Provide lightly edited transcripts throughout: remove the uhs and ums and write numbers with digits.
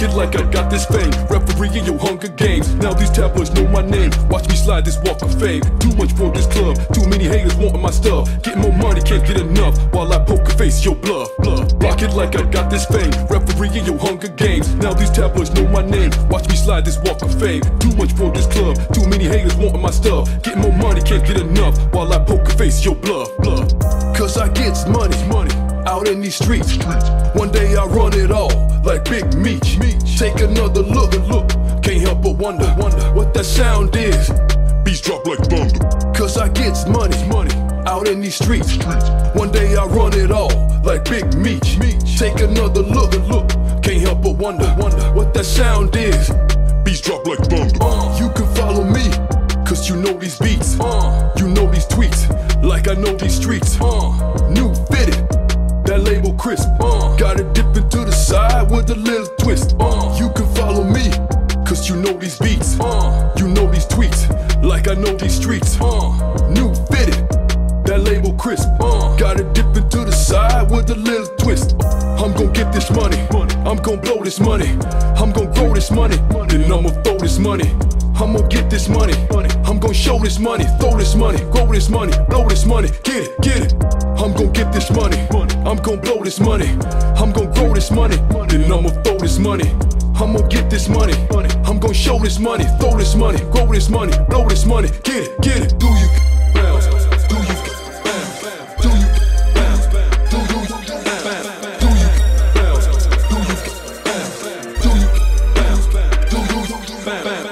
Rock it like I got this fame. Referee in your Hunger Games. Now these tabloids know my name. Watch me slide this walk of fame. Too much for this club. Too many haters wanting my stuff. Getting more money, can't get enough. While I poke a face your bluff. Rock it like I got this fame. Referee in your Hunger Games. Now these tabloids know my name. Watch me slide this walk of fame. Too much for this club. Too many haters wanting my stuff. Getting more money, can't get enough. While I poke a face your bluff. Cause I gets money out in these streets. One day I run it all like Big Meech. Take another look, can't help but wonder what that sound is. Beats drop like thunder. Cause I gets money out in these streets. One day I run it all like Big Meech. Take another look, can't help but wonder what that sound is. Beats drop like thunder. You can follow me, cause you know these beats. You know these tweets, like I know these streets. New fitted, that label crisp. Got it dipping to the side with a little twist. You can follow me, cause you know these beats. You know these tweets, like I know these streets. New fitted, that label crisp. Got it dipping to the side with a little twist. I'm gon' get this money, I'm gon' blow this money, I'm gon' grow this money, then I'ma throw this money. I'm gon' get this money, I'm gon' show this money, throw this money, grow this money, blow this money, get it. I'm gon' get this money, I'm gon' blow this money, I'm gon' grow this money, then I'ma throw this money. I'm gon' get this money, I'm gon' show this money, throw this money, grow this money, blow this money, get it. Do you bounce? Do you bounce? Do you bounce? Do you bounce? Do you bounce? Do you bounce? Do you bounce? Do you bounce?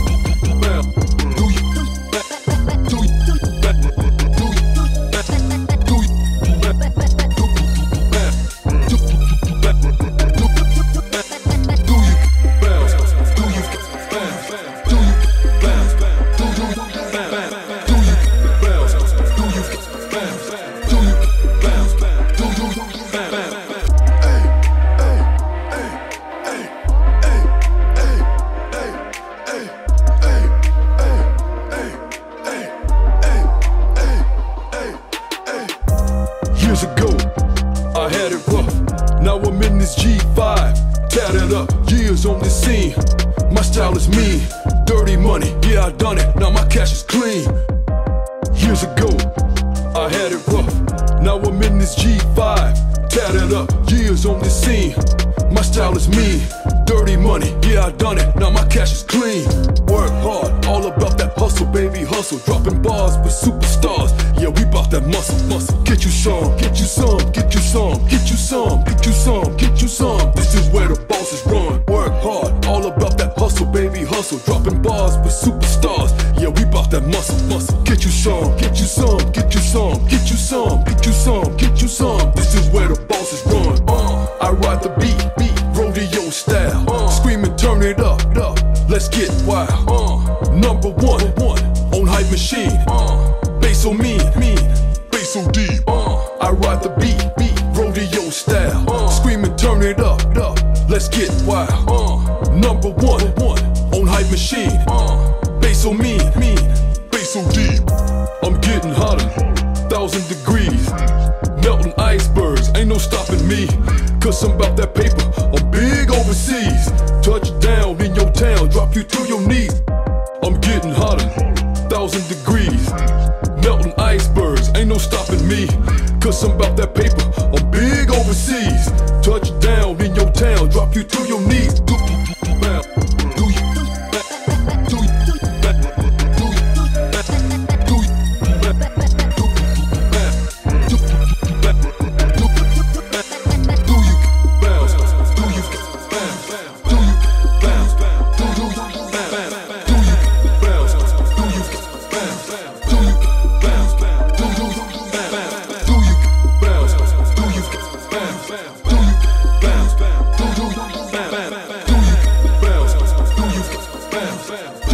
Years ago, I had it rough. Now I'm in this G5, tatted up, years on the scene. My style is mean, dirty money, yeah I done it, now my cash is clean. Years ago, I had it rough. Now I'm in this G5, tatted up, years on the scene. My style is mean, dirty money, yeah I done it, now my cash is clean. Work hard, all about that hustle, baby, hustle. Dropping bars with superstars, yeah we bout that muscle. Get you some, get you some, get you some, get you some, get you some, get you some. This is where the bosses run. Work hard, all about that hustle, baby, hustle. Dropping bars with superstars, yeah we bout that muscle. Get you some, get you some, get you some, get you some, get you some, get you some. This is where the bosses run. I ride the beat, rodeo style. Scream and turn it up, let's get wild. Number one on Hype Machine. Bass so mean, bass so deep. I ride the beat, rodeo style. Scream and turn it up, let's get wild. Number one on Hype Machine. Bass so mean, bass so deep. I'm getting hotter, 1,000 degrees. Melting icebergs, ain't no stopping me. Cause I'm about that paper, I'm big overseas. Touchdown in your town, drop you to your knees. I'm getting hotter, 1,000 degrees. Melting icebergs, ain't no stopping me. Cause I'm about that paper, I'm big overseas. Touchdown in your town, drop you to your knees. Bounce.